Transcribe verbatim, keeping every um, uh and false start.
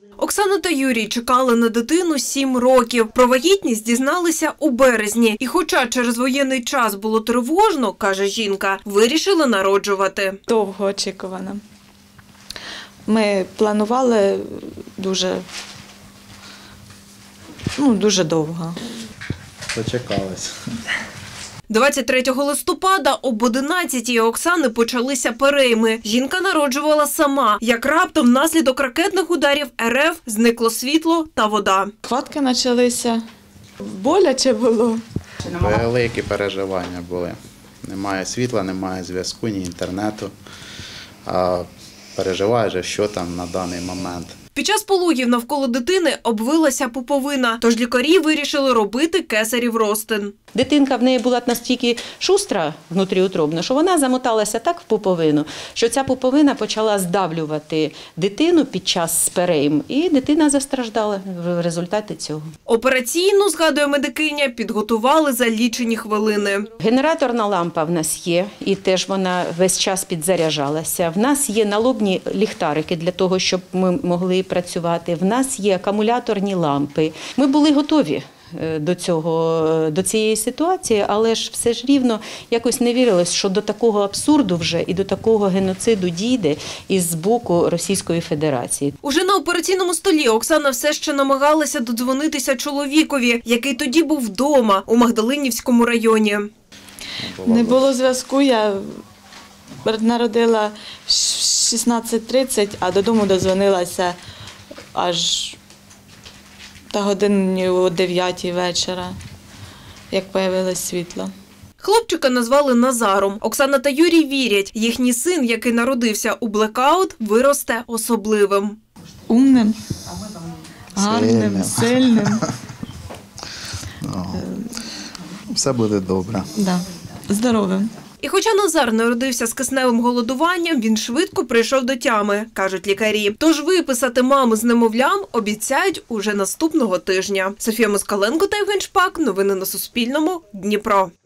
Оксана та Юрій чекали на дитину сім років. Про вагітність дізналися у березні. І хоча через воєнний час було тривожно, каже жінка, вирішили народжувати. Довго очікувано. Ми планували дуже, ну, дуже довго. Дочекалися. двадцять третього листопада об одинадцятій у Оксани почалися перейми. Жінка народжувала сама. Як раптом внаслідок ракетних ударів ер еф зникло світло та вода. Хватки почалися. Боляче було. Великі переживання були. Немає світла, немає зв'язку, ні інтернету. А переживаєш, що там на даний момент. Під час пологів навколо дитини обвилася пуповина, тож лікарі вирішили робити кесарів розтин. Дитинка в неї була настільки шустра внутріутробна, що вона замоталася так в пуповину, що ця пуповина почала здавлювати дитину під час перейм, і дитина застраждала в результаті цього. Операційну, згадує медикиня, підготували за лічені хвилини. Генераторна лампа в нас є, і теж вона весь час підзаряджалася. В нас є налобні ліхтарики для того, щоб ми могли працювати. В нас є акумуляторні лампи. Ми були готові до цього, до цієї ситуації, але ж все ж рівно якось не вірилось, що до такого абсурду вже і до такого геноциду дійде із боку Російської Федерації. Уже на операційному столі Оксана все ще намагалася додзвонитися чоловікові, який тоді був вдома у Магдалинівському районі. Не було зв'язку, я народила в шістнадцять тридцять, а додому додзвонилася аж та годині о дев'ятій вечора, як з'явилось світло. Хлопчика назвали Назаром. Оксана та Юрій вірять, їхній син, який народився у блекаут, виросте особливим. Умним, гарним, сильним. Все буде добре. Да. Здоровим. І хоча Назар народився з кисневим голодуванням, він швидко прийшов до тями, кажуть лікарі. Тож виписати маму з немовлям обіцяють уже наступного тижня. Софія Москаленко та Євген Шпак. Новини на Суспільному. Дніпро.